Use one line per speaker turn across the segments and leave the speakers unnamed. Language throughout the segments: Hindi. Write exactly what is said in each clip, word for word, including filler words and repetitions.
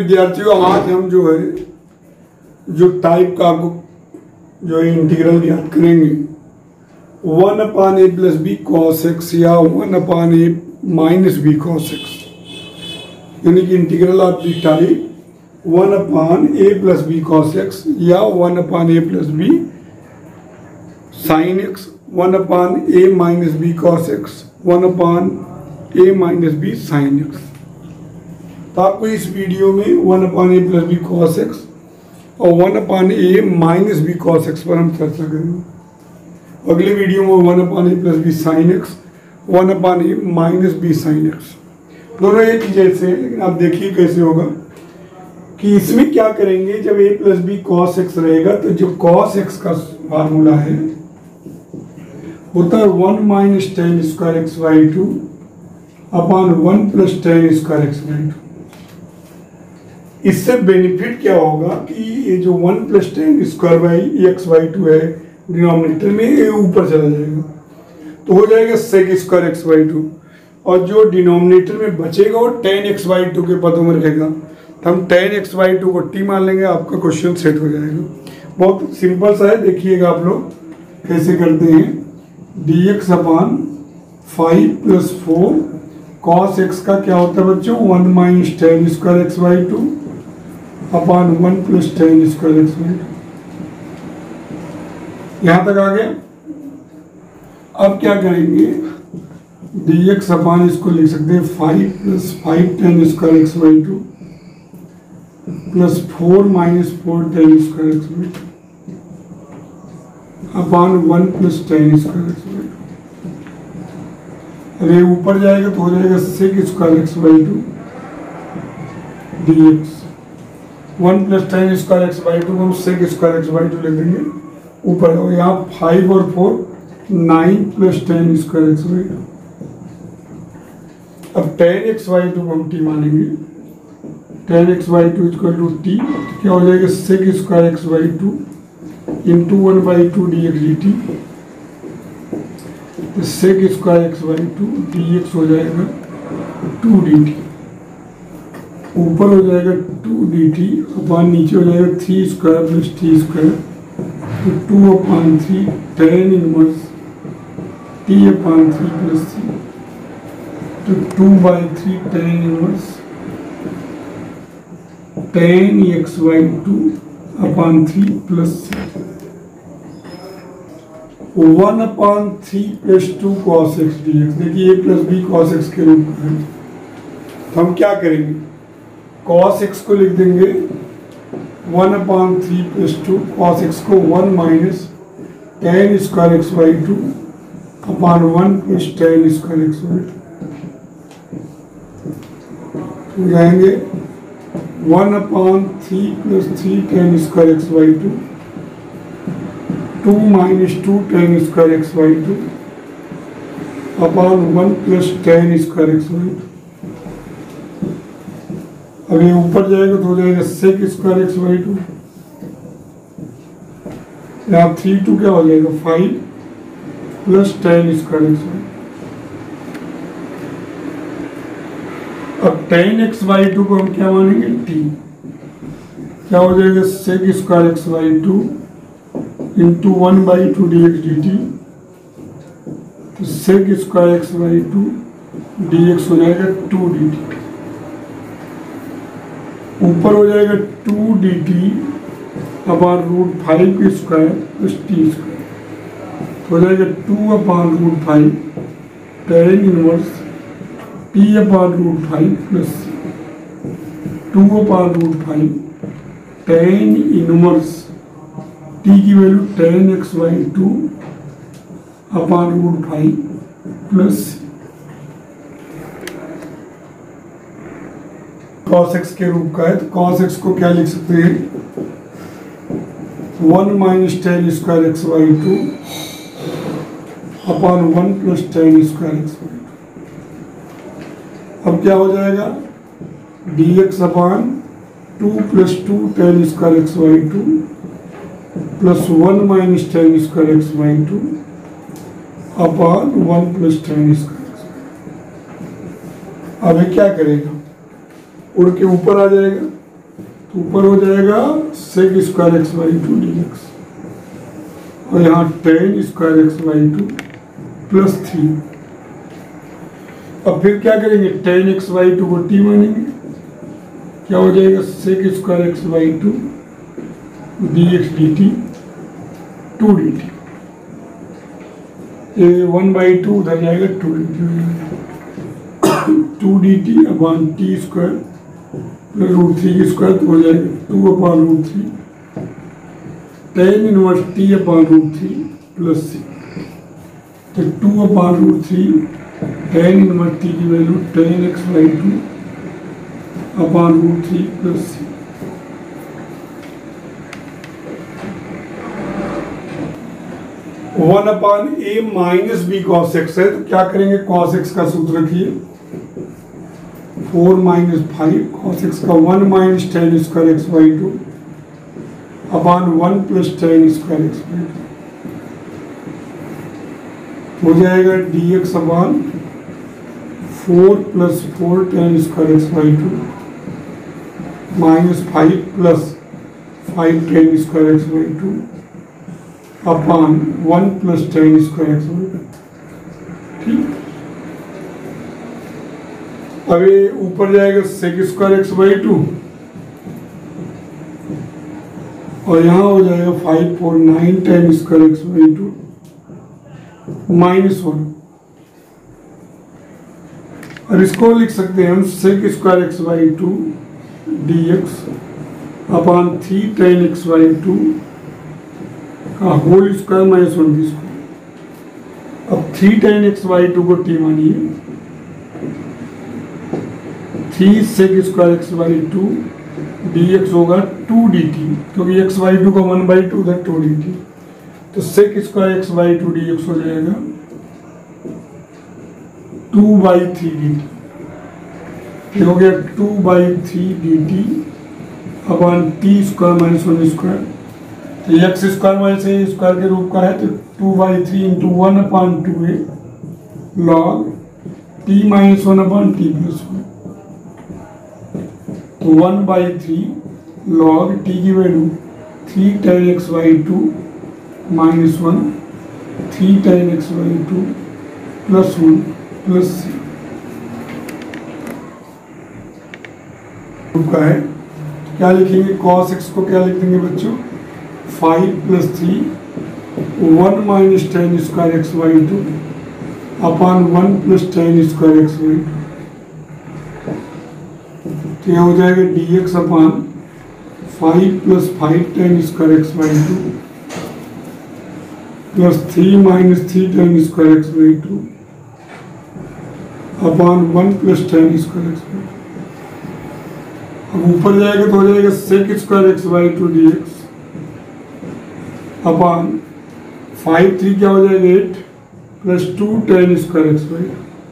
विद्यार्थियों, आज हम जो है जो टाइप का आपको जो है इंटीग्रल याद करेंगे, one upon A plus B cos X या one upon A minus B cos X, यानी कि integral of the type one upon A plus B cos X या one upon A plus B sine X, one upon A minus B cos X, one upon A minus B sine X. तो आपको इस वीडियो में one upon A plus B cos X और one upon A minus B cos X पर हम चर्चा करेंगे। अगले वीडियो में one upon A plus B sine X, one upon A minus B sine X, दोनों एक ही जैसे हैं, लेकिन आप देखिए कैसे होगा कि इसमें क्या करेंगे। जब A plus B cos X रहेगा तो जो कॉस एक्स का फार्मूला है होता है one minus tan square x by two upon one plus tan square x by two. इससे बेनिफिट क्या होगा कि ये जो one plus tan square by X by two है डिनोमिनेटर में, ये ऊपर चला जाएगा तो हो जाएगा sec square x by two, और जो डिनोमिनेटर में बचेगा वो टेन एक्स बाई टू के पदों में रहेगा। तो हम टेन एक्स बाई टू को टी मान लेंगे, आपका क्वेश्चन सेट हो जाएगा। बहुत सिंपल सा है, देखिएगा आप लोग कैसे करते हैं। D X upon five plus four cos x का क्या होता है बच्चों, one minus tan square x by two upon one plus tan square x by two. यहां तक आ गया। अब क्या करेंगे, डी एक्स अपान इसको लिख सकते हैं five plus five tan square x by two plus four minus four tan square x by two upon one plus tan square x by two. अरे ऊपर जाएगा तो हो जाएगा sec square x by two D X, one plus tan square x by two को हम sec square x by two लिख देंगे ऊपर। और यहाँ फाइव और four nine plus tan square x by two. अब टेन एक्स बाई टू को हम टी मानेंगे, tan x by two equal to T, क्या हो जाएगा sec square x by two into one by two D x D T. तो sec square x by two D x हो जाएगा टू डी टी, ऊपर हो जाएगा टू डी टी अपान नीचे हो जाएगा three square plus T square, तो two upon three tan inverse T upon three plus three, तो two by three tan inverse tan x by two upon three plus one upon three plus two cos X D X. देखिए A plus B cos x के रूप में है, तो हम क्या करेंगे, कॉस एक्स को लिख देंगे one upon three plus two, cos X को one minus tan square x by two upon one plus tan square x by two. तो जाएंगे one upon three plus three tan square x by two, two minus two tan square x by two upon one plus tan square x by two. अब ये ऊपर जाएगा तो हो जाएगा sec square x by two, यहाँ थ्री टू क्या हो जाएगा five plus tan square x by. अब टेन एक्स बाई टू को हम क्या मानेंगे टी, क्या हो जाएगा sec square x by two into one by two D x D T. तो sec square x by two D x हो जाएगा टू डी टी, ऊपर हो जाएगा two d t upon root five की स्क्वायर प्लस टी स्क्वायर, हो जाएगा two upon root five tan inverse T upon root five plus two upon root five tan inverse t की value tan x by two upon root five plus cos x के रूप का है। तो कॉस एक्स को क्या लिख सकते हैं, one minus tan square x by two upon one plus tan square x by two. अब क्या हो जाएगा d x upon two plus two tan square x by two plus one minus tan square x by two upon one plus tan square x by two. अब क्या करेगा, उड़ के ऊपर आ जाएगा तो ऊपर हो जाएगा sec square x by two D x, और यहाँ tan square x by two plus three. अब फिर क्या करेंगे, टेन एक्स बाई टू को टी मानेंगे, क्या हो जाएगा sec square x by two D x D t two d t, ये वन बाई टू उधर जाएगा टू डी टी हो जाएगा two d t upon t square plus root three की स्क्वायर तो हो जाएगा two upon root three tan inverse t upon root three plus c. तो two upon root three tan inverse t की value tan x by two upon root three plus c. One upon a minus B cos x है, तो क्या करेंगे, कॉस एक्स का सूत्र रखिए, four minus five cos x का one minus tan square x by two upon one plus tan square x by two हो जाएगा d x upon four plus four tan square x by two minus five plus five tan square x by two upon one plus tan square x by two. ठीक, अब ये ऊपर जाएगा sec square x by two, और यहाँ हो जाएगा five four nine tan square x by two minus one, और इसको लिख सकते हैं हम sec square x by two D x upon three tan x by two का होल स्क्वायर माइनस वन की स्क्वायर। अब three tan x by two को टी मानिए, three sec square x by two D x होगा टू डी टी, क्योंकि एक्स बाई टू का वन बाई टू उधर टू डी टी, तो sec square x by two D x हो जाएगा two by three d t, ये हो गया two by three d t upon t square minus one square. तो x square minus a square के रूप का है, तो two by three into one upon two a log t minus one upon t plus one, तो one by three log t की value three tan x by two minus one three tan x by two plus one plus c का है। क्या लिखेंगे, कॉस एक्स को क्या लिख देंगे बच्चों, five plus three one minus tan square x by two upon one plus tan square x by two, तो यह हो जाएगा d x upon five plus five tan square x by two plus three minus three tan square x by two upon one plus tan square x by two. अब ऊपर जाएगा तो हो जाएगा sec square x by two D x upon five three क्या हो जाएगा eight plus two tan square x by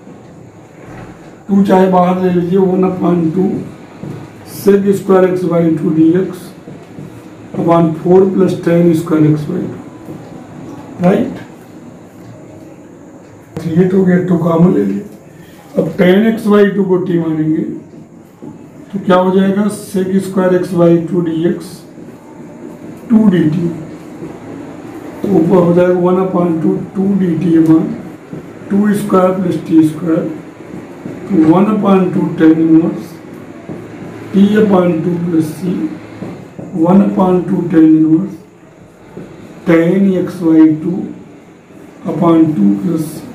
two, चाहे बाहर ले लीजिए, one upon two sec square x by two D x upon four plus tan square x by two, right. ये तो गया, टू कॉमन ले लिए। अब टेन एक्स बाई टू को टी मानेंगे तो क्या हो जाएगा, sec square x by two D x two d T, तो ऊपर हो जाएगा one upon to to d t upon two square plus T square, तो one upon two tan inverse t upon two plus c one upon two tan inverse tan x by two upon two plus C.